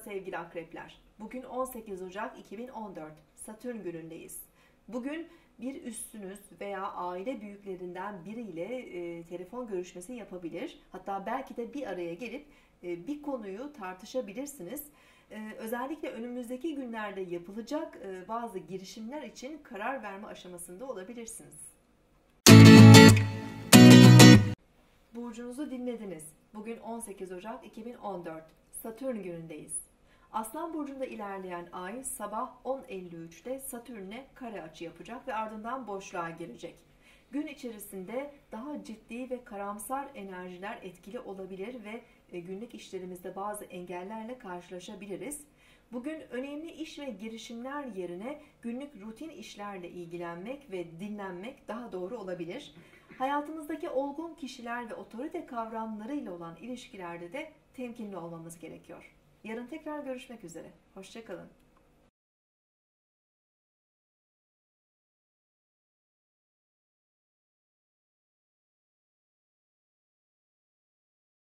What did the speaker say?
sevgili akrepler. Bugün 18 Ocak 2014, Satürn günündeyiz. Bugün bir üstünüz veya aile büyüklerinden biriyle telefon görüşmesi yapabilir. Hatta belki de bir araya gelip bir konuyu tartışabilirsiniz. Özellikle önümüzdeki günlerde yapılacak bazı girişimler için karar verme aşamasında olabilirsiniz. Burcunuzu dinlediniz. Bugün 18 Ocak 2014, Satürn günündeyiz. Aslan burcunda ilerleyen ay sabah 10.53'te Satürn'e kare açı yapacak ve ardından boşluğa girecek. Gün içerisinde daha ciddi ve karamsar enerjiler etkili olabilir ve günlük işlerimizde bazı engellerle karşılaşabiliriz. Bugün önemli iş ve girişimler yerine günlük rutin işlerle ilgilenmek ve dinlenmek daha doğru olabilir. Hayatımızdaki olgun kişiler ve otorite kavramlarıyla olan ilişkilerde de temkinli olmamız gerekiyor. Yarın tekrar görüşmek üzere. Hoşça kalın.